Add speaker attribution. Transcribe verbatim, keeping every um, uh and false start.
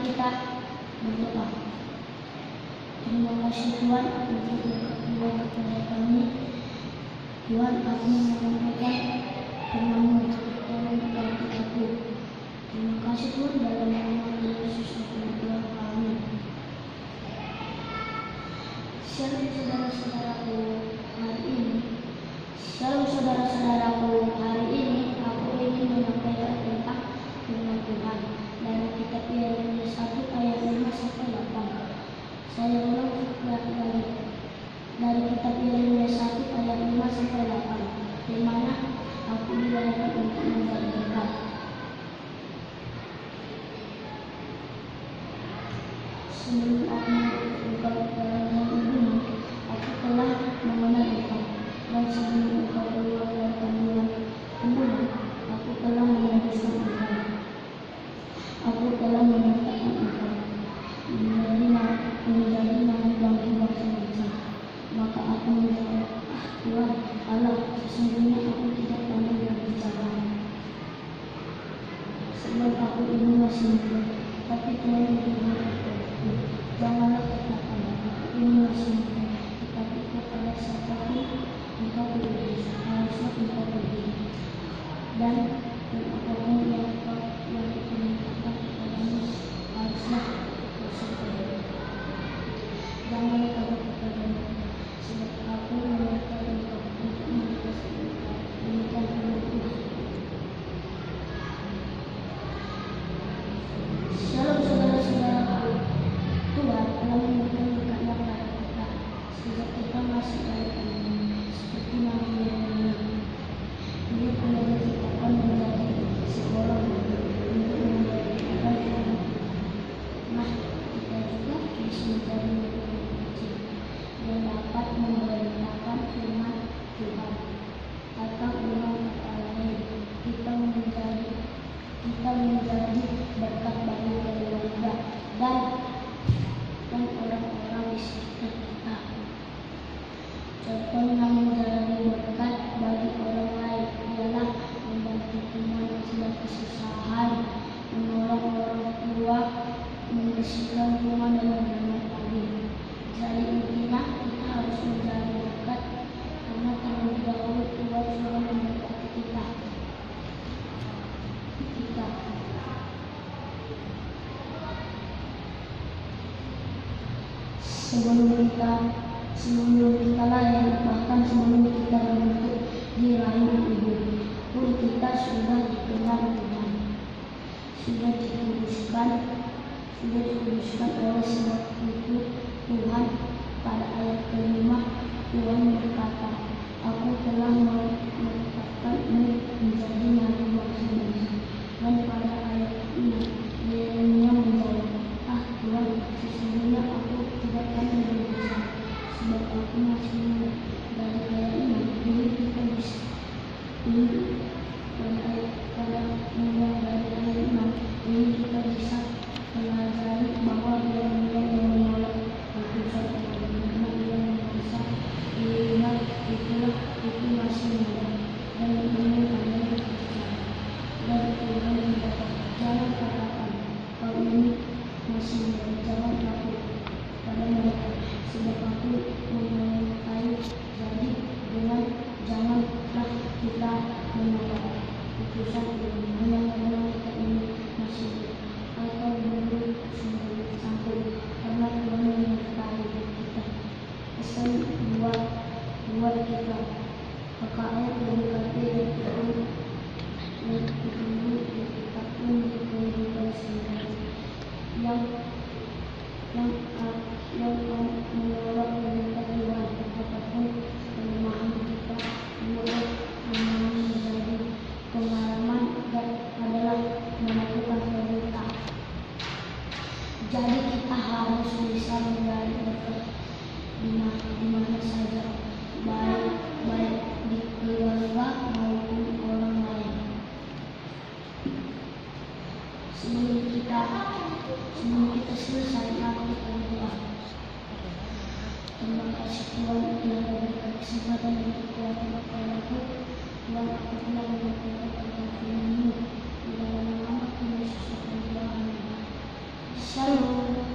Speaker 1: kita berdoa. Terima kasih Tuhan untuk berkat-Mu kepada kami. Tuhan, aku menyampaikan firman-Mu, tolong berkati aku. Terima kasih Tuhan, dalam nama Yesus aku berdoa, amin. Shalom saudara-saudaraku, hari ini Shalom saudara-saudaraku, hari ini aku ingin menyampaikan tentang firman Tuhan dari kitab Yeremia satu ayat lima sampai delapan. Saya ulang dari dari kitab Yeremia satu ayat lima sampai delapan, di mana aku dilahirkan untuk menjadi berkat. Sebelum aku engkau dalam ibumu, aku telah mengenal engkau, dan sebelum engkau keluar dari kandungan ibumu, aku telah menebuskan engkau. Aku telah menyatakan engkau menjadi menjadi nabi bagi bangsa-bangsa. Maka aku menjawab, ah Tuhan Allah, sesungguhnya aku tidak pandai berbicara, sebab aku ini masih muda. Tapi Tuhan berfirman kepadaku, janganlah katakan aku ini masih muda, tetapi kepada siapapun engkau berutus, haruslah engkau pergi, dan dan apapun yang engkau yang diperintahkan kepadamu, haruslah engkau sertai. Janganlah takut kepadamu, sebab aku menyertai engkau untuk melintasi engkau. Demikian firman Tuhan. Shalom saudara-saudaraku, Tuhan telah memberikan berkat-Nya kepada kita sejak kita masih dalam kandungan, seperti Nabi Yeremia. Dia telah diciptakan menjadi seorang nabi untuk memberitakan firman Tuhan. Nah, kita juga bisa menjadi nabi yang kecil yang dapat memberitakan firman Tuhan. Atau dengan kata lain, kita menjadi kita menjadi berkat bagi keluarga dan dan orang-orang di sekitar kita. Contohnya menjadi berkat bagi orang lain ialah membantu teman yang sedang kesusahan, menolong orang tua, membersihkan rumah dan menanam padi. Jadi intinya kita harus menjadi berkat karena terlebih dahulu Tuhan sudah memberkati kita. Kita sebelum kita sebelum kita lahir, bahkan sebelum kita terbentuk di rahim ibu pun kita sudah dikenal Tuhan, sudah dikuduskan, sudah dikuduskan oleh sebab itu Tuhan pada ayat kelima Tuhan berkata, aku telah menetapkanmu menjadi nabi bangsa-bangsa. Dan pada ayat enam Yeremia menjawab, ah Tuhan, sesungguhnya aku tidak pandai berbicara, sebab aku masih muda. Dari ayat ini ini kita bisa ini pada ayat pada mulai dari ayat enam ini kita bisa pelajari bahwa Yeremia yang menolak putusan Allah karena dia merasa dirinya itulah itu masih muda dan ingin pandai berbicara. Dan Tuhan menjawab, jangan katakan kau ini masih muda, jangan takut pada mereka, sebab aku menyertai. Jadi dengan janganlah kita menolak putusan Tuhan hanya karena kita ini masih muda atau belum sampai, karena Tuhan menyertai kita. Pesan buat buat kita K K R dan K T itu yang ditunggu di kitab pun di kehidupan sehari yang yang yang menolak perintah Tuhan, apapun kelemahan kita mulai menjadi pengalaman dan adalah melakukan perintah. Jadi kita harus bisa menjadi berkat di mana di mana saja, baik baik di keluarga maupun orang lain. Sebelum kita sebelum kita selesai, mari kita berdoa. Terima kasih Tuhan telah memberikan kesempatan dan kekuatan kepadaku. Tuhan, aku telah menyampaikan tentang firman-Mu. Di dalam nama Yesus aku berdoa. Shalom.